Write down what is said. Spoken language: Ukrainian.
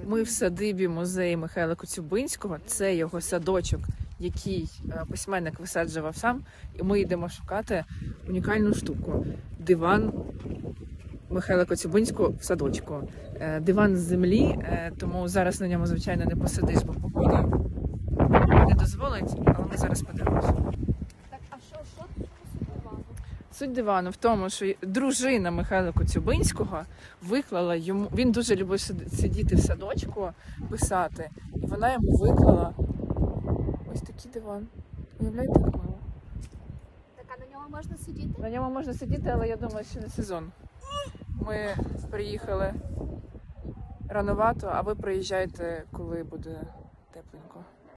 Ми в садибі музею Михайла Коцюбинського. Це його садочок, який письменник висаджував сам. І ми йдемо шукати унікальну штуку. Диван Михайла Коцюбинського в садочку. Диван з землі, тому зараз на ньому, звичайно, не посидиш, бо погода не дозволить, але ми зараз подивимося. Так, а що тут дивану? Суть дивану в тому, що дружина Михайла Коцюбинського виклала йому, він дуже любив сидіти в садочку, писати, і вона йому виклала ось такий диван. Уявляєте, як мило? Так, а на ньому можна сидіти? На ньому можна сидіти, але я думаю, що не сезон. Ми приїхали рановато, а ви приїжджаєте, коли буде тепленько.